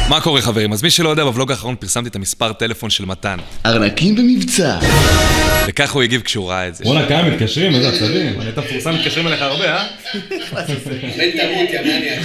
מה קורה חברים? אז מי שלא יודע, בוולוג האחרון פרסמתי את המספר טלפון של מתן. ארנקים במבצע. וכך הוא הגיב כשהוא ראה את זה. בוא'נה, כמה מתקשרים, איזה עצבים. אני את המפורסם מתקשרים אליך הרבה, אה? בן תמות, יא מניאק.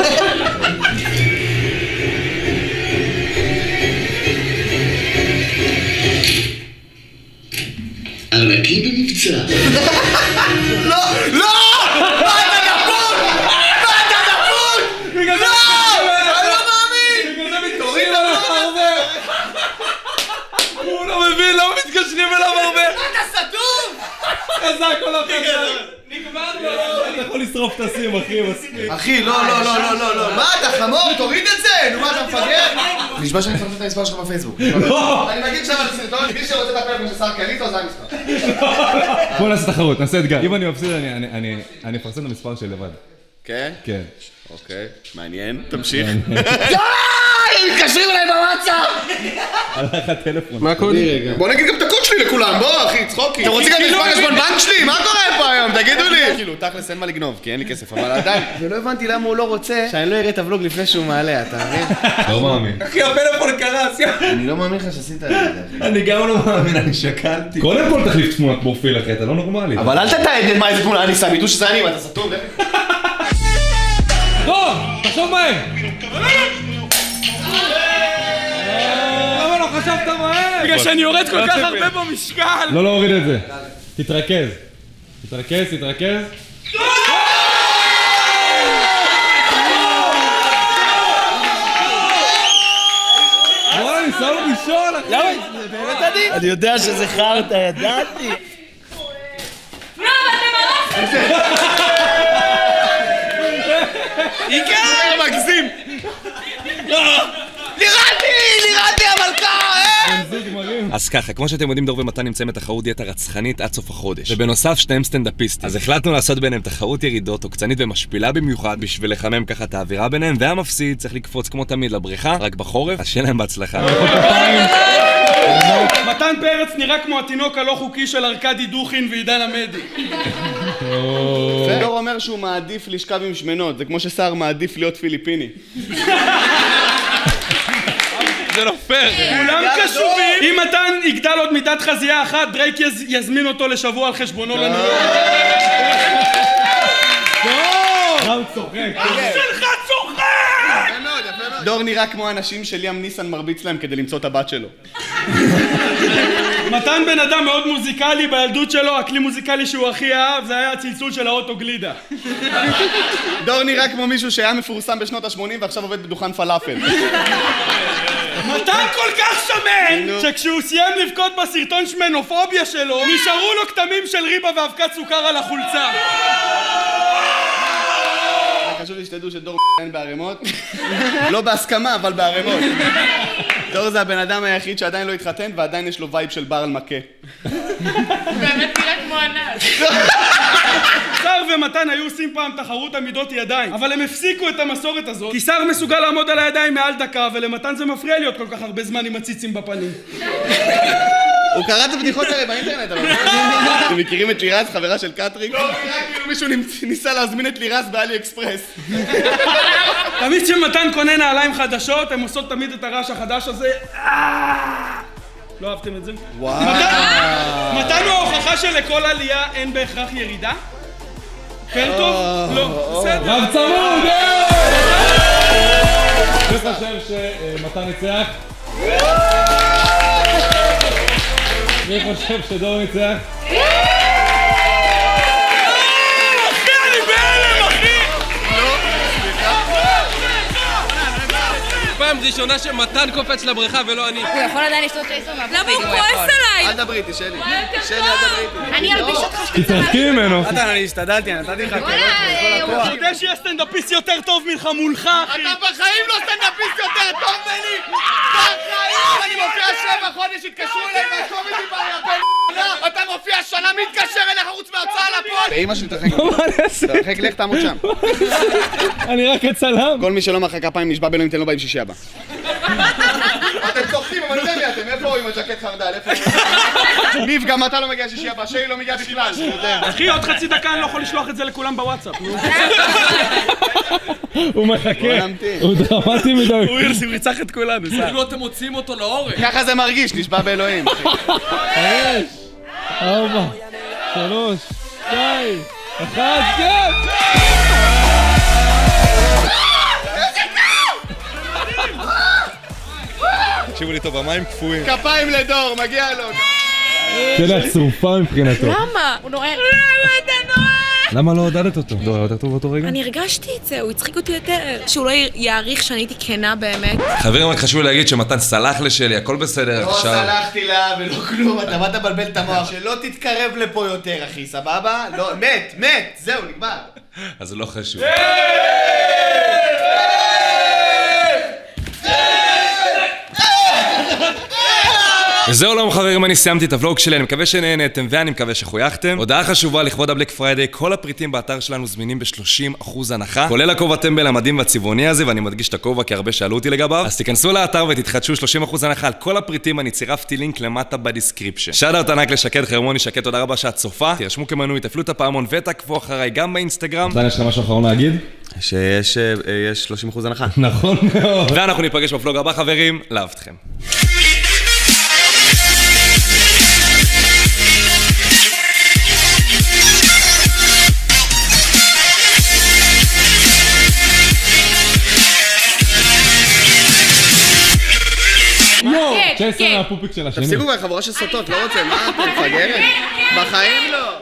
ארנקים במבצע. לא! לא! מה אתה דפוק? מה אתה דפוק? לא! אני לא מאמין! בגלל זה מתקשרים אליך הרבה! הוא לא מבין, לא מתקשרים אליו הרבה! אתה סתום! חזק כל הפרשן! נגמר לו! אתה יכול לשרוף את הסים, אחי, מספיק. אחי, לא. מה אתה חמור? תוריד את זה! נו מה אתה מפגר? נשמע שאני מפרסם את המספר שלך בפייסבוק. לא! אני מגיד שם על סרטון, מי שרוצה את הפלאפון של שר קליטו זה המספר. בוא נעשה תחרות, נעשה אתגר. אם אני מפסיד, אני אפרסם את המספר שלי לבד. כן? כן. אוקיי, מעניין. תמשיך. די! מתקשרים אליי בוואטסאפ! הלך הטלפון. מה הקוד? בוא נגיד גם את הקוד שלי לכולם, בוא אחי, צחוקי. אתם רוצים גם מספר חשבון בנק שלי? מה קורה פה היום? תגידו לי. כאילו, תכלס אין מה לגנוב, כי אין לי כסף, אבל עדיין. ולא הבנתי למה הוא לא רוצה שאני לא אראה את הוולוג לפני שהוא מעלה, אתה מבין? לא מאמין. אחי, הפלאפון קרס. אני לא מאמין לך שעשית את זה, אחי. אני גם לא מאמין, אני שקלתי. קודם כל תחליף תמונת פרופיל, אחי, אתה לא נורמלי. אבל אל תתעד מה איזה תמונה אני שם, ידעו שזה אני ואתה סתום, טוב, תחשוב מהר! למה לא חשבת מהר? בגלל שאני יורד כל כך הרבה במשקל! לא להוריד את זה. תתרכז. תתרכז. בוא, אני שם לו ראשון, אחי. למה? זה באמת אני? אני יודע שזה חרטא, ידעתי. עיקר מגזים! לירדתי המלכה! אז ככה, כמו שאתם יודעים, דור ומתן נמצאים בתחרות דיאטה רצחנית עד סוף החודש. ובנוסף, שניהם סטנדאפיסטים. אז החלטנו לעשות ביניהם תחרות ירידות עוקצנית ומשפילה במיוחד בשביל לחמם ככה את האווירה ביניהם, והמפסיד צריך לקפוץ כמו תמיד לבריכה, רק בחורף, אז שיהיה להם בהצלחה. מתן פרץ נראה כמו התינוק הלא חוקי של ארקדי דוכין ועידן עמדי. דור אומר שהוא מעדיף לשכב עם שמנות, זה כמו ששר מעדיף להיות פיליפיני. זה לא פייר. כולם קשובים. אם מתן יגדל עוד מיטת חזייה אחת, דרייק יזמין אותו לשבוע על חשבונו לניו יורק. הוא צוחק. אח שלך צוחק! דור נראה כמו אנשים שליאם ניסן מרביץ להם כדי למצוא את הבת שלו. מתן בן אדם מאוד מוזיקלי, בילדות שלו הכלי מוזיקלי שהוא הכי אהב זה היה הצלצול של האוטו גלידה. דור נראה כמו מישהו שהיה מפורסם בשנות ה-80 ועכשיו עובד בדוכן פלאפל. מתן כל כך שמן שכשהוא סיים לבכות בסרטון שמנופוביה שלו נשארו לו כתמים של ריבה ואבקת סוכר על החולצה. חשוב לי שתדעו שדור אין בערימות. לא בהסכמה, אבל בערימות. דור זה הבן אדם היחיד שעדיין לא התחתן ועדיין יש לו וייב של בר על מכה. באמת נראה כמו ענק. שר ומתן היו עושים פעם תחרות עמידות ידיים, אבל הם הפסיקו את המסורת הזאת כי שר מסוגל לעמוד על הידיים מעל דקה ולמתן זה מפריע להיות כל כך הרבה זמן עם הציצים בפנים. הוא קרא את הבדיחות האלה באינטרנט, אבל... אתם מכירים את לירז, חברה של קטריק? לא, כאילו מישהו ניסה להזמין את לירז באלי אקספרס. תמיד כשמתן קונה נעליים חדשות, הם עושות תמיד את הרעש החדש הזה. לא אהבתם את זה? וואו. מתן הוא ההוכחה שלכל עלייה אין בהכרח ירידה? כן טוב? לא, בסדר. רב צמוד! אני חושב שמתן ניצח. אני חושב שדור ניצח. אחי, אני בהלם, אחי! פעם ראשונה שמתן קופץ לבריכה ולא אני. הוא יכול עדיין לשתות צ'ייסר מהפריד. למה הוא כועס עליי? אל דברי איתי, שלי. שלי, אל דברי איתי. אני אלביש אותך שתצא. תתרחקי ממנו. מתן, אני השתדלתי, נתתי לך כלות וכל הכוח. אתה יודע שיש סטנדאפיסט יותר טוב ממך מולך, אחי! אתה בחיים לא סטנדאפיסט יותר טוב ממני! בחיים! אני מופיע 7 חודש, התקשרו אליי מהקום איתי בן... אתה מופיע שנה, מתקשר אליך חוץ מההוצאה לפועל! ואמא שלי תרחק. תרחק, לך תעמוד שם. אני רק אצלם. כל מי שלא מחא כפיים נשבע באלוהים, תן לו באים שישי הבא. אתם צוחקים, אבל אני יודע מי אתם, איפה עם הג'קט חרדל, איפה הוא? ניב, גם אתה לא מגיע שישי הבא, שלי לא מגיע בכלל, אחי, עוד חצי דקה אני לא יכול לשלוח את זה לכולם בוואטסאפ. הוא מחכה, הוא דרמטי מדי. הוא ירצח את כולנו, סע. כאילו אתם מוצאים אותו להורג. ככה זה מרגיש, נשבע באלוהים. 5, 4, 3, 2, 1, כן! תקשיבו לי טוב, המים קפואים. כפיים לדור, מגיע לו. שלה צרופה מבחינתו. למה? הוא נוער. אתה נוער! למה לא עודדת אותו? לא עודדת אותו באותו רגע? אני הרגשתי את זה, הוא הצחיק אותי יותר. שהוא לא יעריך שאני הייתי כנה באמת. חברים, רק חשוב לי להגיד שמתן סלח לשלי, הכל בסדר לא עכשיו. סלחתי לה ולא כלום, אתה באת לבלבל את המוח. שלא תתקרב לפה יותר, אחי, סבבה? לא, מת, זהו, נגמר. אז זה לא חשוב. וזהו לא חברים, אני סיימתי את הוולוג שלי, אני מקווה שנהנתם ואני מקווה שחויכתם. הודעה חשובה לכבוד הבלק פריידיי, כל הפריטים באתר שלנו זמינים ב-30% הנחה, כולל הכובע טמבל המדהים והצבעוני הזה, ואני מדגיש את הכובע כי הרבה שאלו אותי לגביו. אז תיכנסו לאתר ותתחדשו 30% הנחה על כל הפריטים, אני צירפתי לינק למטה בדיסקריפשן. שאט-אאוט ענק לשקד חרמוני, שקד, תודה רבה שאת צופה. תירשמו כמנוי, תפעלו את הפעמון ותעקבו אחריי גם באינסטגרם. דן, יש לך משהו אחרון להגיד? שיש 30% הנחה. נכון מאוד. ואנחנו ניפגש בפלוג הבא חברים, לאהבתכם. צ'ייסון מהפופיק של השני. תפסיקו כבר, חבורה של סוטות, לא רוצה, מה? אתם מפגרת? בחיים לא.